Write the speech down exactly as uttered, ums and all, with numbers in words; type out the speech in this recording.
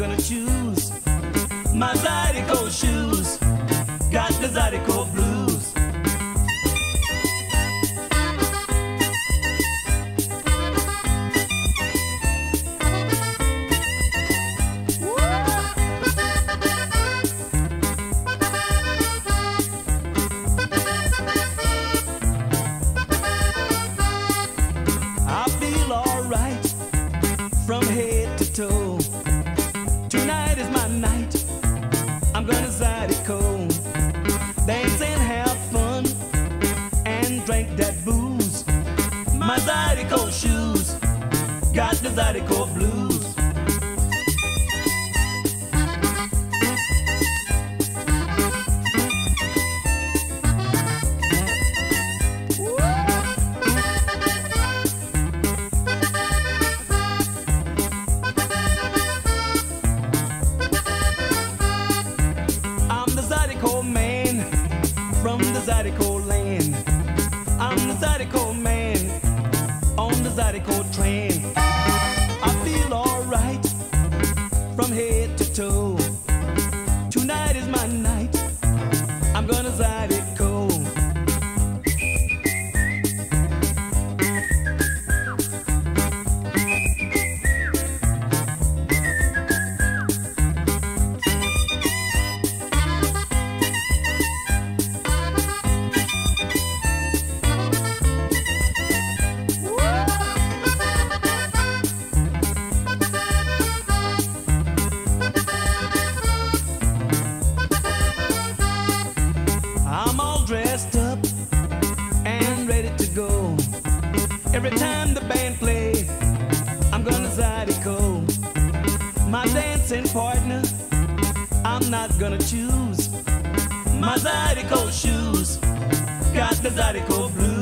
gonna choose my Zydeco shoes. Got the Zydeco blues. I feel alright from head to toe. Tonight is my night. I'm gonna Zydeco, dance and have fun, and drink that booze. My Zydeco shoes, got the Zydeco blues. Zydeco man from the Zydeco land. I'm the Zydeco man on the Zydeco train. I feel alright from head to toe. Tonight is my night. I'm gonna Zydeco. I'm all dressed up and ready to go. Every time the band play, I'm gonna Zydeco. My dancing partner, I'm not gonna choose my Zydeco shoes. Got the Zydeco blues.